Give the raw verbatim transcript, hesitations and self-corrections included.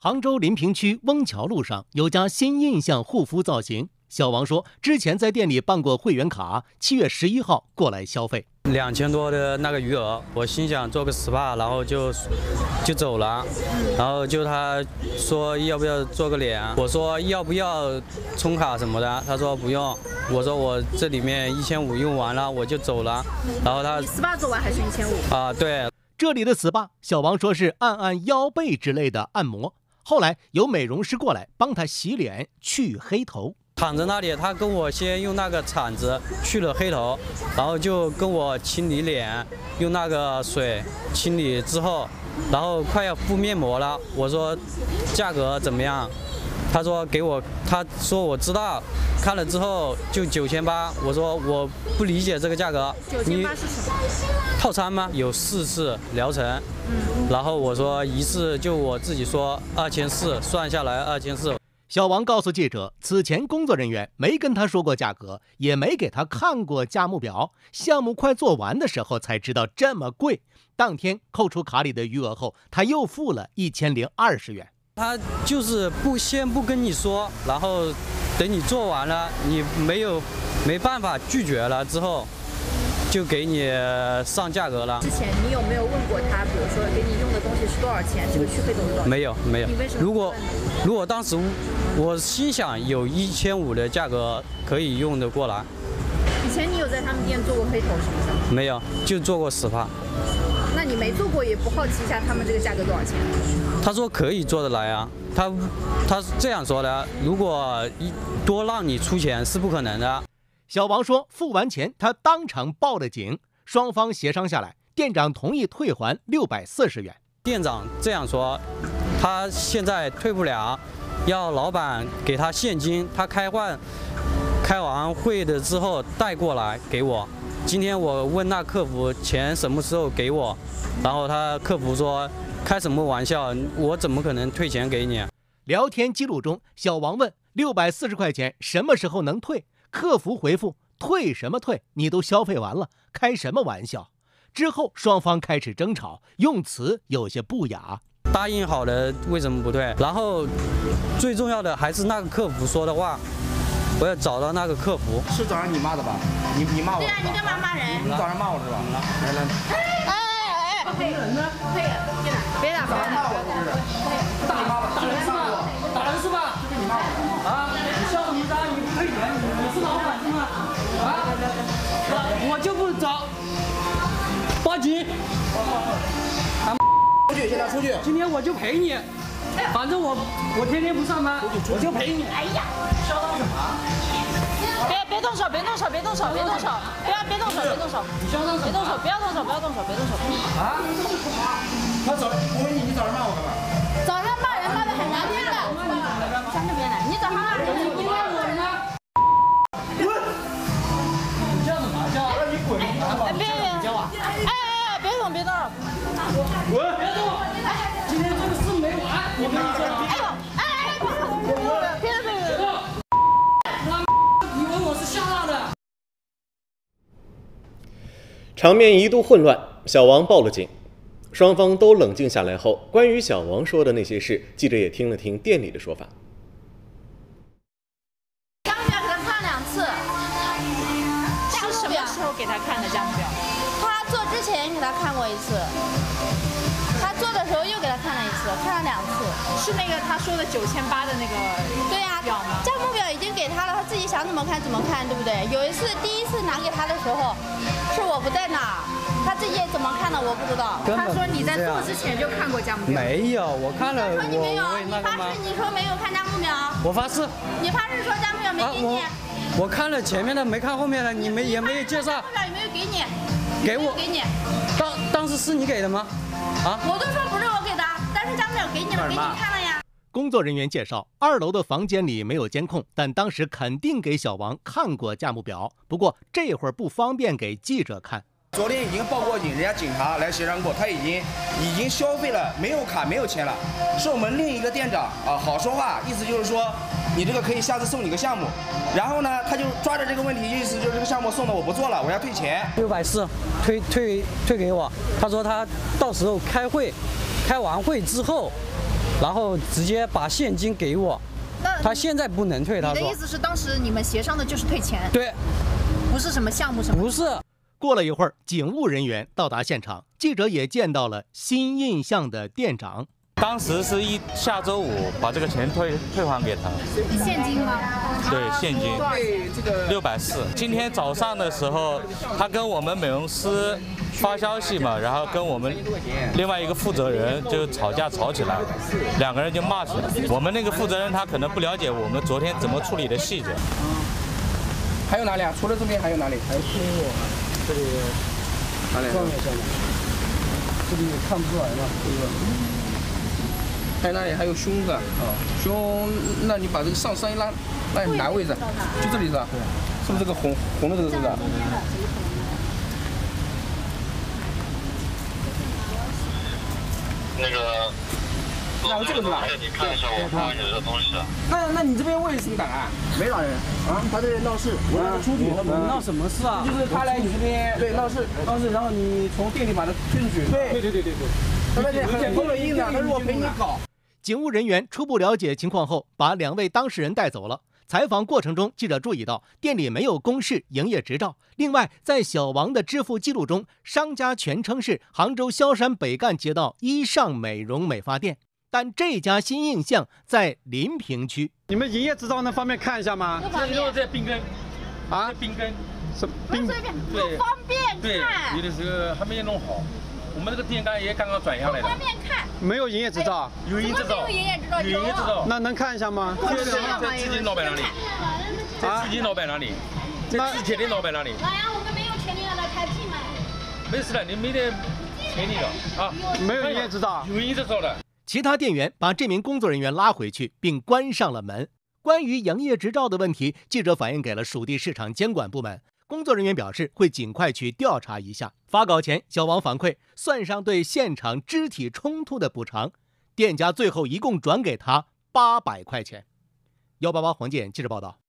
杭州临平区翁桥路上有家新印象护肤造型，小王说之前在店里办过会员卡，七月十一号过来消费。 两千多的那个余额，我心想做个 S P A， 然后就就走了。然后就他说要不要做个脸，我说要不要充卡什么的，他说不用。我说我这里面一千五用完了，我就走了。然后他你 S P A 做完还是一千五啊？对， 这里的 S P A， 小王说是按按腰背之类的按摩。后来有美容师过来帮他洗脸去黑头。 躺在那里，他跟我先用那个铲子去了黑头，然后就跟我清理脸，用那个水清理之后，然后快要敷面膜了。我说价格怎么样？他说给我，他说我知道，看了之后就九千八。我说我不理解这个价格。 九千八是什么？ 套餐吗？有四次疗程。嗯。然后我说一次就我自己说二千四，算下来二千四。 小王告诉记者，此前工作人员没跟他说过价格，也没给他看过价目表，项目快做完的时候才知道这么贵。当天扣除卡里的余额后，他又付了一千零二十元。 他就是不先不跟你说，然后等你做完了，你没有没办法拒绝了之后，就给你上价格了。 之前你有没有问过他，比如说给你用的东西是多少钱？这个去黑头是多少钱？ 没有没有。 你为什么？ 如果如果当时我心想有一千五的价格可以用得过来。 以前你有在他们店做过黑头是不是？ 没有，就做过 S P A。 那你没做过，也不好奇一下他们这个价格多少钱？ 他说可以做得来啊，他他是这样说的，如果一多让你出钱是不可能的。 小王说付完钱他当场报了警，双方协商下来，店长同意退还六百四十元。 店长这样说，他现在退不了，要老板给他现金，他开完开完会的之后带过来给我。今天我问那客服钱什么时候给我，然后他客服说开什么玩笑，我怎么可能退钱给你？ 聊天记录中，小王问六百四十块钱什么时候能退，客服回复退什么退，你都消费完了，开什么玩笑？之后双方开始争吵，用词有些不雅。 答应好了为什么不退？然后最重要的还是那个客服说的话，我要找到那个客服。 是早上你骂的吧？你你骂我？ 对啊，你干嘛骂人？ 你早上骂我是吧？来来。 哎哎哎！不可以，不可以，别打！别打！ 骂我是打打人是吧？打人是吧？就是你骂我啊！你笑什么张？你不退钱，你你是老板是吗？啊！我就不找，报警！出去，现在出去！今天我就陪你，反正我我天天不上班，我就陪你。哎呀，嚣张什么？ 别别动手，别动手，别动手，别动手，不要别动手，别动手， 你嚣张什么？ 别动手，不要动手，不要动手，别动手。 啊？他早，我问你，你早上骂我干嘛？ 早上骂人骂的很难听的，向这边来，你早上骂人，你不骂我呢？ 滚！你叫什么叫？让你滚！ 哎别别！ 叫啊！ 哎哎哎，别动别动！ 滚！别动！今天这个事没完，我跟你说。 哎呦！哎哎哎！别别别别别！ 以为我是吓大的。 场面一度混乱，小王报了警。双方都冷静下来后，关于小王说的那些事，记者也听了听店里的说法。 价目表给他看两次，是什么时候给他看的价目表？他做之前给他看过一次，他做的时候又给他看了一次，看了两次。是那个他说的九千八的那个对呀、啊、表吗？价目表已经给他了，他自己想怎么看怎么看，对不对？有一次第一次拿给他的时候，是我不在那儿。他自己怎么看的我不知道。他说你在做之前就看过价目表。 没有，我看了。 他说你没有，你发誓你说没有看价目表。 我发誓。 你发誓说价目表没给你。 啊、我, 我看了前面的，没看后面的，你没也没有介绍。 价目表有没有给你？ 给我。 给你。 当当时是你给的吗？啊？ 我都说不是我给的，但是价目表给你了，给你看了呀。 工作人员介绍，二楼的房间里没有监控，但当时肯定给小王看过价目表，不过这会儿不方便给记者看。 昨天已经报过警，人家警察来协商过，他已经已经消费了，没有卡没有钱了。是我们另一个店长啊，好说话，意思就是说你这个可以下次送你个项目。然后呢，他就抓着这个问题，意思就是这个项目送的我不做了，我要退钱。 六百四，退退退给我。他说他到时候开会，开完会之后然后直接把现金给我。 那他现在不能退，他说。 你的意思是当时你们协商的就是退钱？ 对， 不是什么项目什么？ 不是。 过了一会儿，警务人员到达现场，记者也见到了新印象的店长。 当时是一下周五把这个钱退退还给他， 现金吗？ 对，现金六百四。今天早上的时候，他跟我们美容师发消息嘛，然后跟我们另外一个负责人就吵架吵起来，两个人就骂起来。我们那个负责人他可能不了解我们昨天怎么处理的细节。 还有哪里啊？除了这边还有哪里？还有胸我这里哪里？上面下面，这里看不出来嘛，这个。还有哪里？还有胸是吧？啊，胸，那你把这个上身一拉，拉哪个位置？就这里是吧？对。是不是这个红红的这个是不是？ 那个。 然后这个是吧？ 你看一下我发给你的东西。 那那你这边问什么档案？没打人啊，他这闹事，我让他出去。 闹什么事啊？ 就是他来你这边对闹事闹事，然后你从店里把他推出去。对对对对对。他那里很很硬的，他说我陪你搞。 警务人员初步了解情况后，把两位当事人带走了。采访过程中，记者注意到店里没有公示营业执照。另外，在小王的支付记录中，商家全称是杭州萧山北干街道一尚美容美发店，但这家新印象在临平区。 你们营业执照那方面看一下吗？ 这里都是在滨根， 啊， 滨根， 什么滨？ 对， 不方便看。 对，有的时候还没有弄好。我们这个店刚也刚刚转下来的， 不方便看。 没有营业执照， 有营业执照， 有营业执照， 有营业执照。 那能看一下吗？ 在自己老板那里，在自己老板那里，在之前的老板那里。 哎呀，我们没有权利让他开辟嘛。 没事的，你没得权利的啊， 没有营业执照， 有营业执照的。 其他店员把这名工作人员拉回去，并关上了门。关于营业执照的问题，记者反映给了属地市场监管部门。工作人员表示会尽快去调查一下。发稿前，小王反馈算上对现场肢体冲突的补偿，店家最后一共转给他八百块钱。幺八八黄健记者报道。